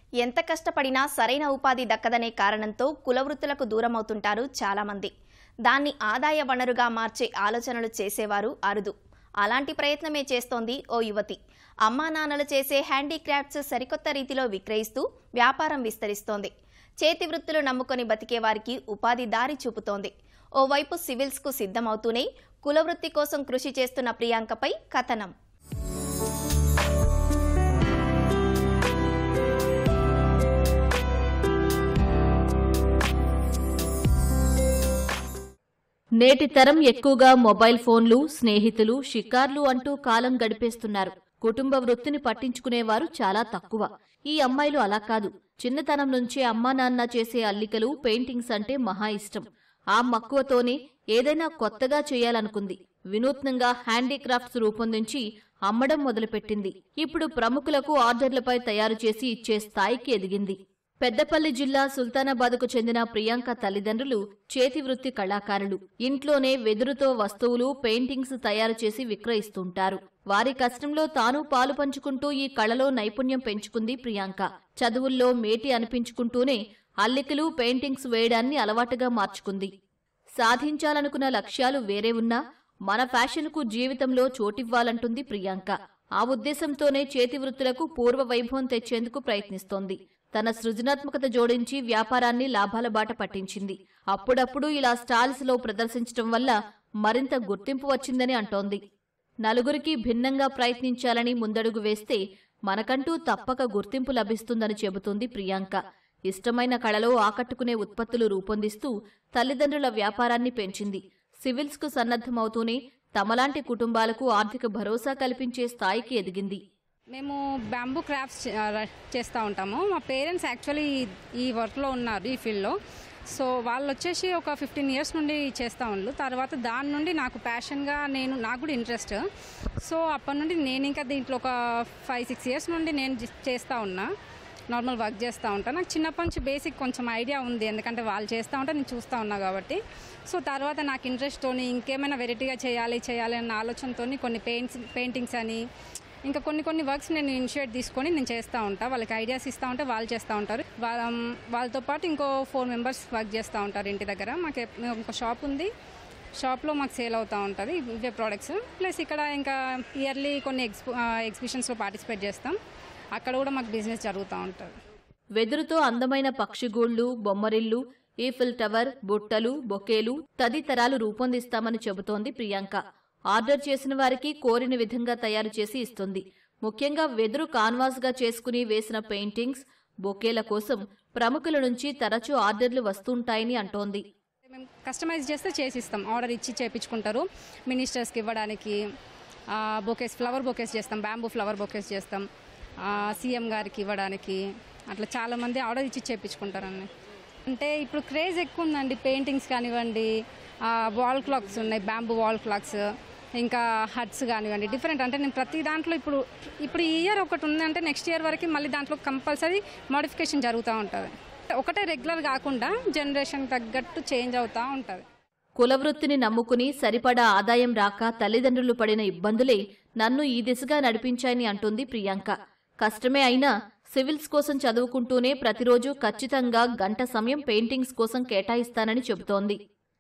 ఎంత కష్టపడినా సరైన ఉపాధి దక్కదనే కారణంతో కులవృత్తులకు దూరమవుతుంటారు చాలామంది. దాన్ని ఆదాయ వనరుగా మార్చే ఆలోచనలు చేసేవారు అరుదు. అలాంటి ప్రయత్నమే చేస్తోంది ఓ యువతి. అమ్మా నాన్నలు చేసే హ్యాండీక్రాఫ్ట్స్ సరికొత్త రీతిలో విక్రయిస్తూ వ్యాపారం విస్తరిస్తోంది. చేతి వృత్తులు నమ్ముకొని బతికే వారికి ఉపాధి దారి చూపుతోంది. ఓవైపు సివిల్స్కు సిద్ధమవుతూనే కులవృత్తి కోసం కృషి చేస్తున్న ప్రియాంకపై కథనం. నేటి తరం ఎక్కువగా మొబైల్ ఫోన్లు, స్నేహితులు, షికార్లు అంటూ కాలం గడిపేస్తున్నారు. కుటుంబ వృత్తిని పట్టించుకునేవారు చాలా తక్కువ. ఈ అమ్మాయిలు అలా కాదు. చిన్నతనం నుంచే అమ్మా నాన్న చేసే అల్లికలు, పెయింటింగ్స్ అంటే మహా ఇష్టం. ఆ మక్కువతోనే ఏదైనా కొత్తగా చేయాలనుకుంది. వినూత్నంగా హ్యాండీక్రాఫ్ట్స్ రూపొందించి అమ్మడం మొదలుపెట్టింది. ఇప్పుడు ప్రముఖులకు ఆర్డర్లపై తయారు చేసి ఇచ్చే స్థాయికి ఎదిగింది. పెద్దపల్లి జిల్లా సుల్తానాబాద్కు చెందిన ప్రియాంక తల్లిదండ్రులు చేతి వృత్తి కళాకారులు. ఇంట్లోనే వెదురుతో వస్తువులు, పెయింటింగ్స్ తయారు చేసి విక్రయిస్తుంటారు. వారి కష్టంలో తాను పాలు పంచుకుంటూ ఈ కళలో నైపుణ్యం పెంచుకుంది ప్రియాంక. చదువుల్లో మేటి అనిపించుకుంటూనే అల్లికలు, పెయింటింగ్స్ వేయడాన్ని అలవాటుగా మార్చుకుంది. సాధించాలనుకున్న లక్ష్యాలు వేరే ఉన్నా మన ఫ్యాషన్కు జీవితంలో చోటివ్వాలంటుంది ప్రియాంక. ఆ ఉద్దేశంతోనే చేతి వృత్తులకు పూర్వ వైభవం తెచ్చేందుకు ప్రయత్నిస్తోంది. తన సృజనాత్మకత జోడించి వ్యాపారాన్ని లాభాల బాట పట్టించింది. అప్పుడప్పుడు ఇలా స్టాల్స్ లో ప్రదర్శించడం వల్ల మరింత గుర్తింపు వచ్చిందని అంటోంది. నలుగురికి భిన్నంగా ప్రయత్నించాలని ముందడుగు వేస్తే మనకంటూ తప్పక గుర్తింపు లభిస్తుందని చెబుతోంది ప్రియాంక. ఇష్టమైన కళలో ఆకట్టుకునే ఉత్పత్తులు రూపొందిస్తూ తల్లిదండ్రుల వ్యాపారాన్ని పెంచింది. సివిల్స్కు సన్నద్ధమవుతూనే తమలాంటి కుటుంబాలకు ఆర్థిక భరోసా కల్పించే స్థాయికి ఎదిగింది. మేము బ్యాంబూ క్రాఫ్ట్స్ చేస్తూ ఉంటాము. మా పేరెంట్స్ యాక్చువల్లీ ఈ వర్క్లో ఉన్నారు, ఈ ఫీల్డ్లో. సో వాళ్ళు వచ్చేసి ఒక 15 ఇయర్స్ నుండి చేస్తూ ఉన్నారు. తర్వాత దాని నుండి నాకు ప్యాషన్గా నాకు కూడా ఇంట్రెస్ట్. సో అప్పటి నుండి నేను ఇంకా దీంట్లో ఒక 5-6 ఇయర్స్ నుండి నేను చేస్తూ ఉన్నా. నార్మల్ వర్క్ చేస్తూ ఉంటాను. నాకు చిన్నప్పటి నుంచి బేసిక్ కొంచెం ఐడియా ఉంది, ఎందుకంటే వాళ్ళు చేస్తూ ఉంటే నేను చూస్తూ ఉన్నా కాబట్టి. సో తర్వాత నాకు ఇంట్రెస్ట్తో ఇంకేమైనా వెరైటీగా చేయాలి అన్న ఆలోచనతో కొన్ని పెయింటింగ్స్ అని ఇంకా కొన్ని వర్క్స్ నేను ఇనిషియేట్ తీసుకొని నేను చేస్తూ ఉంటాను. వాళ్ళకి ఐడియాస్ ఇస్తూ ఉంటే వాళ్ళు చేస్తూ ఉంటారు. వాళ్ళతో పాటు ఇంకో 4 మెంబర్స్ వర్క్ చేస్తూ ఉంటారు ఇంటి దగ్గర. మాకు ఇంకో షాప్ ఉంది. షాప్లో మాకు సేల్ అవుతూ ఉంటుంది ఇవే ప్రోడక్ట్స్. ప్లస్ ఇక్కడ ఇంకా ఇయర్లీ కొన్ని ఎగ్జిబిషన్స్లో పార్టిసిపేట్ చేస్తాం. అక్కడ కూడా మాకు బిజినెస్ జరుగుతూ ఉంటుంది. వెదురుతో అందమైన పక్షిగూళ్లు, బొమ్మరిల్లు, ఈఫిల్ టవర్, బుట్టలు, బొకేలు తదితరాలు రూపొందిస్తామని చెబుతోంది ప్రియాంక. ఆర్డర్ చేసిన వారికి కోరిన విధంగా తయారు చేసి ఇస్తుంది. ముఖ్యంగా వెదురు కాన్వాస్గా చేసుకుని వేసిన పెయింటింగ్స్, బొకేల కోసం ప్రముఖుల నుంచి తరచూ ఆర్డర్లు వస్తుంటాయని అంటోంది. మేము కస్టమైజ్ చేస్తే చేసిస్తాం. ఆర్డర్ ఇచ్చి చేయించుకుంటారు. మినిస్టర్స్కి ఇవ్వడానికి బొకేస్, ఫ్లవర్ బొకేస్ చేస్తాం. బ్యాంబూ ఫ్లవర్ బొకేస్ చేస్తాం. సీఎం గారికి ఇవ్వడానికి అట్లా చాలామంది ఆర్డర్ ఇచ్చి చేయించుకుంటారని. అంటే ఇప్పుడు క్రేజ్ ఎక్కువ ఉందండి. పెయింటింగ్స్ కానివ్వండి, వాల్ క్లాక్స్ ఉన్నాయి, బ్యాంబూ వాల్ క్లాక్స్, ఇంకా హట్స్ కానివ్వండి, డిఫరెంట్. అంటే నేను ప్రతి దాంట్లో ఇప్పుడు ఈ ఇయర్ ఒకటి ఉందంటే నెక్స్ట్ ఇయర్ వరకు మళ్ళీ దాంట్లో కంపల్సరీ మోడిఫికేషన్ జరుగుతూ ఉంటుంది. ఒకటే రెగ్యులర్ కాకుండా జనరేషన్ తగ్గట్టు చేంజ్ అవుతూ ఉంటుంది. కులవృత్తిని నమ్ముకుని సరిపడా ఆదాయం రాక తల్లిదండ్రులు పడిన ఇబ్బందులే నన్ను ఈ దిశగా నడిపించాయని అంటుంది ప్రియాంక. కష్టమే అయినా సివిల్స్ కోసం చదువుకుంటూనే ప్రతిరోజు ఖచ్చితంగా గంట సమయం పెయింటింగ్స్ కోసం కేటాయిస్తానని చెబుతోంది.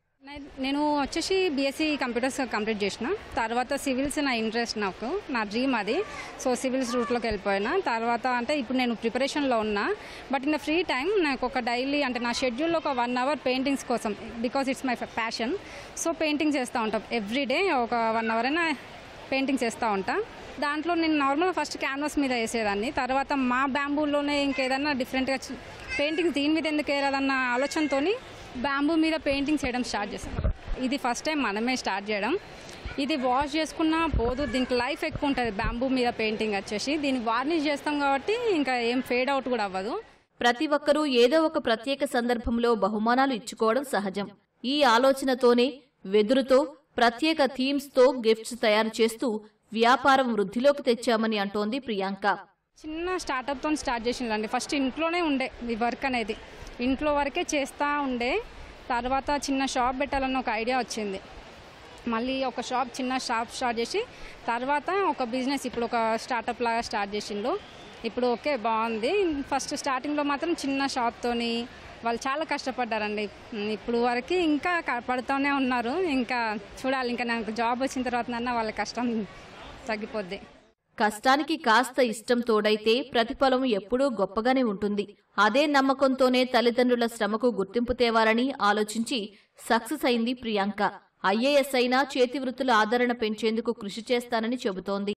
నేను వచ్చేసి బీఎస్సీ కంప్యూటర్స్ కంప్లీట్ చేసిన తర్వాత సివిల్స్ నా ఇంట్రెస్ట్, నా డ్రీమ్ అది. సో సివిల్స్ రూట్లోకి వెళ్ళిపోయినా. తర్వాత అంటే ఇప్పుడు నేను ప్రిపరేషన్లో ఉన్నా. But in the free time నాకు ఒక డైలీ అంటే నా షెడ్యూల్లో ఒక 1 అవర్ పెయింటింగ్స్ కోసం, because it's my passion. So painting చేస్తూ ఉంటాం. ఎవ్రీడే ఒక 1 అవర్ అయినా పెయింటింగ్స్ చేస్తూ ఉంటా. దాంట్లో నేను నార్మల్గా ఫస్ట్ క్యాన్వాస్ మీద వేసేదాన్ని. తర్వాత మా బ్యాంబూలోనే ఇంకేదన్నా డిఫరెంట్గా పెయింటింగ్స్ దీని మీద ఎందుకు వేయాలన్న ఆలోచనతో బ్యాంబూ మీద పెయింటింగ్స్ చేయడం స్టార్ట్ చేస్తాం. ఇది ఫస్ట్ టైం మనమే స్టార్ట్ చేయడం. ఇది వాష్ చేసుకున్నా పోదు, దీనికి లైఫ్ ఎక్కువ ఉంటుంది. బ్యాంబూ మీద పెయింటింగ్ వచ్చేసి దీన్ని వార్నిష్ చేస్తాం కాబట్టి ఇంకా ఏం ఫేడ్ అవుట్ కూడా అవ్వదు. ప్రతి ఒక్కరూ ఏదో ఒక ప్రత్యేక సందర్భంలో బహుమానాలు ఇచ్చుకోవడం సహజం. ఈ ఆలోచనతోనే వెదురుతో ప్రత్యేక థీమ్స్తో గిఫ్ట్స్ తయారు చేస్తూ వ్యాపారం వృద్ధిలోకి తెచ్చామని అంటోంది ప్రియాంక. చిన్న స్టార్టప్తో స్టార్ట్ చేసిందండి. ఫస్ట్ ఇంట్లోనే ఉండే ఈ వర్క్ అనేది, ఇంట్లో వరకే చేస్తూ ఉండే. తర్వాత చిన్న షాప్ పెట్టాలన్న ఒక ఐడియా వచ్చింది. మళ్ళీ ఒక చిన్న షాప్ స్టార్ట్ చేసి తర్వాత ఒక బిజినెస్ ఇప్పుడు ఒక స్టార్టప్ లాగా స్టార్ట్ చేసిండు. ఇప్పుడు ఓకే బాగుంది. ఫస్ట్ స్టార్టింగ్లో మాత్రం చిన్న షాప్తోని వాళ్ళు చాలా కష్టపడ్డారండి. ఇప్పుడు వరకు ఇంకా పడుతూనే ఉన్నారు. ఇంకా చూడాలి, ఇంకా నాకు జాబ్ వచ్చిన తర్వాతనన్నా వాళ్ళ కష్టం తగ్గిపోద్ది. కష్టానికి కాస్త ఇష్టం తోడైతే ప్రతిఫలం ఎప్పుడూ గొప్పగానే ఉంటుంది. అదే నమ్మకంతోనే తల్లిదండ్రుల శ్రమకు గుర్తింపు తేవాలని ఆలోచించి సక్సెస్ అయింది ప్రియాంక. ఐఏఎస్ అయినా చేతి వృత్తుల ఆదరణ పెంచేందుకు కృషి చేస్తానని చెబుతోంది.